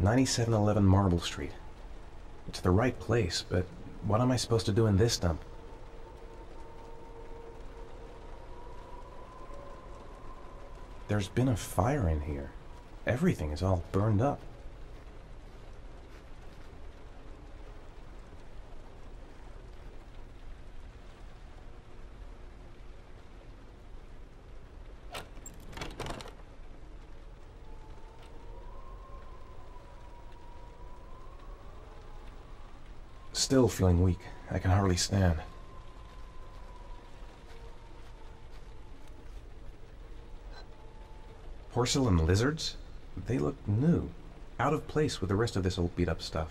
9711 Marble Street. It's the right place, but what am I supposed to do in this dump? There's been a fire in here. Everything is all burned up. Still feeling weak. I can hardly stand. Porcelain lizards? They look new. Out of place with the rest of this old beat-up stuff.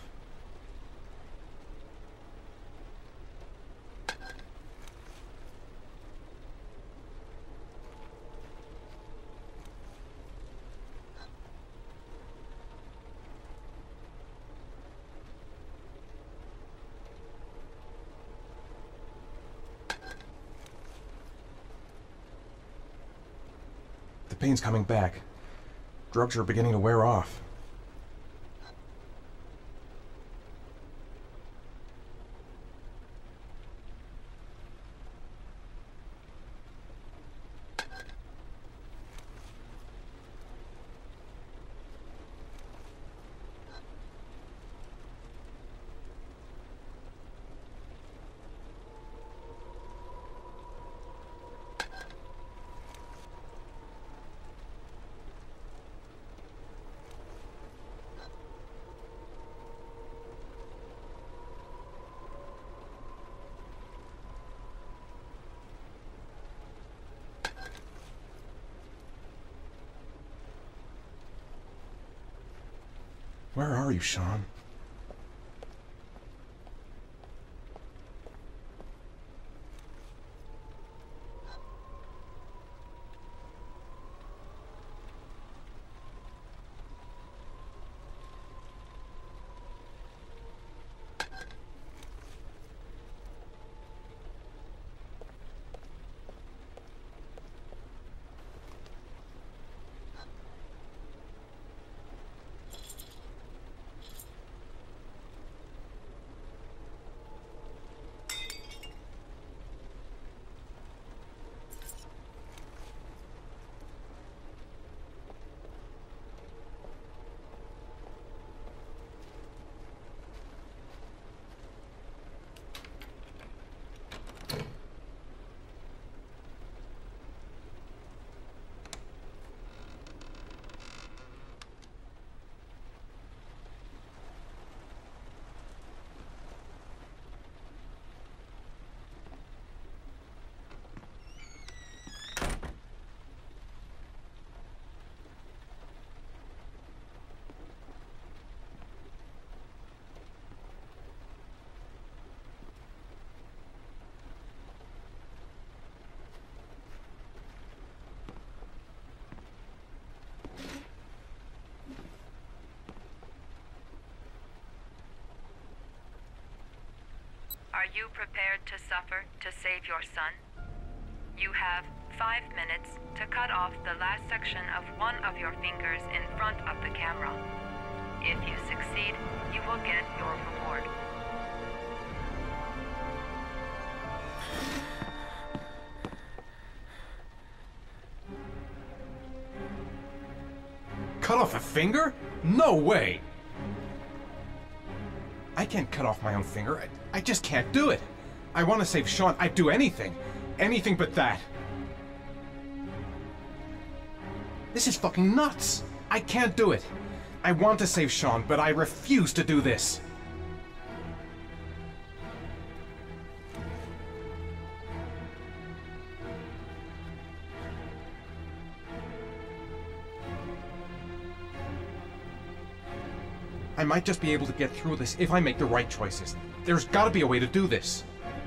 The pain's coming back. Drugs are beginning to wear off. Where are you, Sean? Are you prepared to suffer to save your son? You have 5 minutes to cut off the last section of one of your fingers in front of the camera. If you succeed, you will get your reward. Cut off a finger? No way! I can't cut off my own finger. I just can't do it. I want to save Sean. I'd do anything. Anything but that. This is fucking nuts. I can't do it. I want to save Sean, but I refuse to do this. I might just be able to get through this if I make the right choices. There's gotta be a way to do this.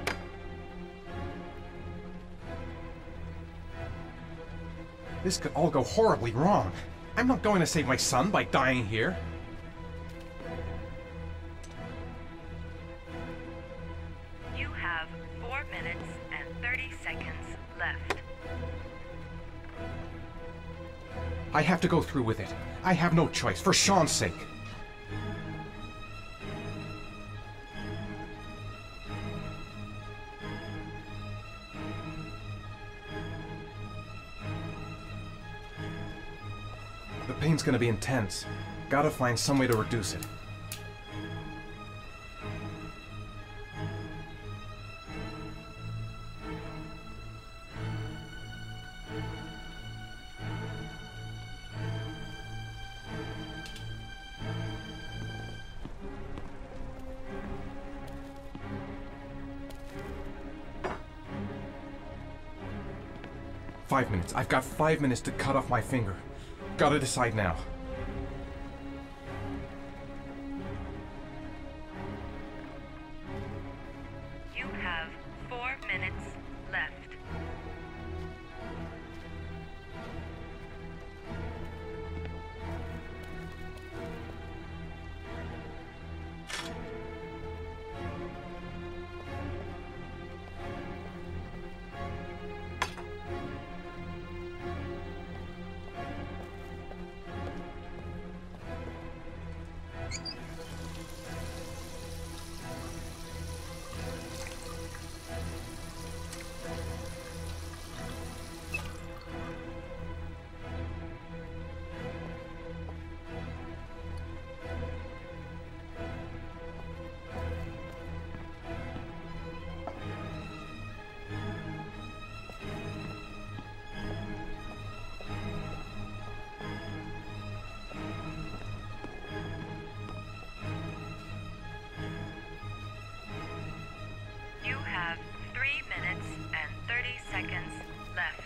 This could all go horribly wrong. I'm not going to save my son by dying here. You have 4 minutes and 30 seconds left. I have to go through with it. I have no choice, for Sean's sake. pain's gonna be intense. Gotta find some way to reduce it. Five minutes. I've got 5 minutes to cut off my finger. Gotta decide now. You have 4 minutes left. You have 3 minutes and 30 seconds left.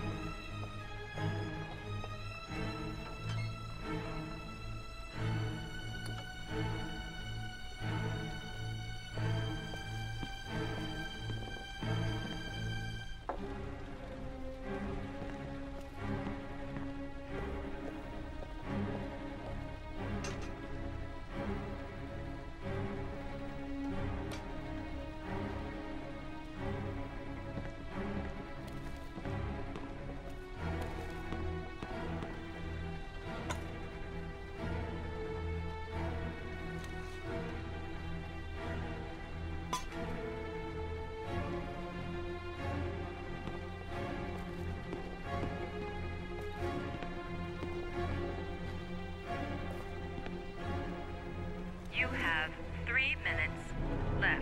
You have 3 minutes left.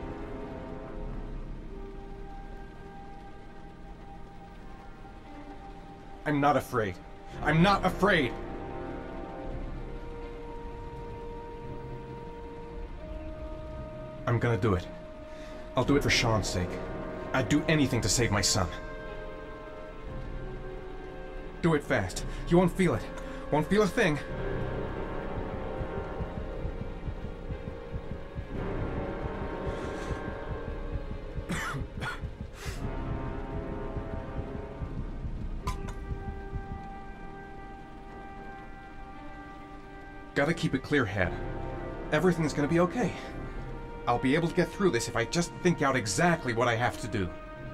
I'm not afraid. I'm not afraid! I'm gonna do it. I'll do it for Sean's sake. I'd do anything to save my son. Do it fast. You won't feel it. Won't feel a thing. Gotta keep a clear head. Everything's gonna be okay. I'll be able to get through this if I just think out exactly what I have to do.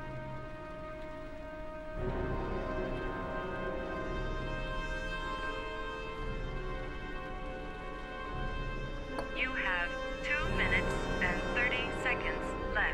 You have 2 minutes and 30 seconds left.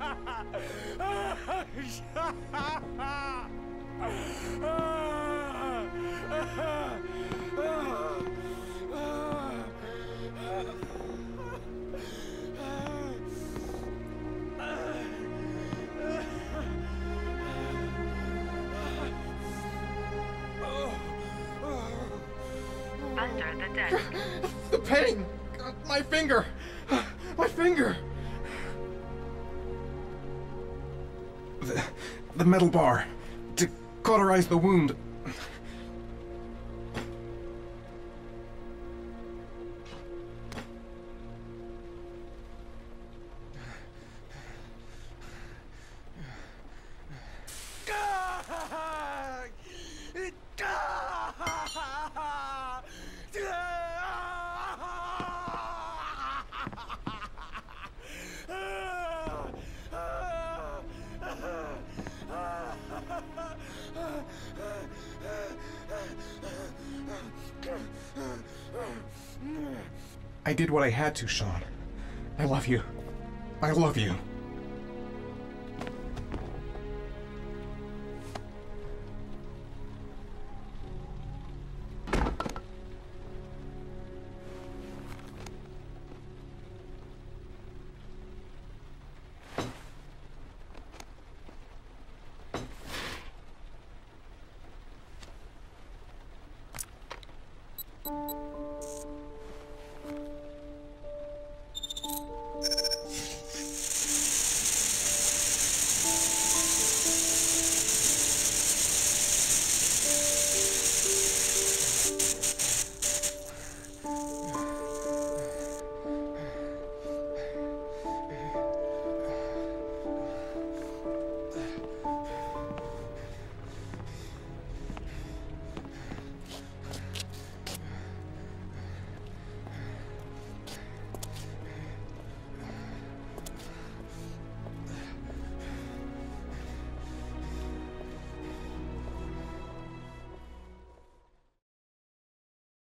Under the desk. The pain! My finger! My finger! The metal bar. To cauterize the wound. I did what I had to, Sean. I love you. I love you.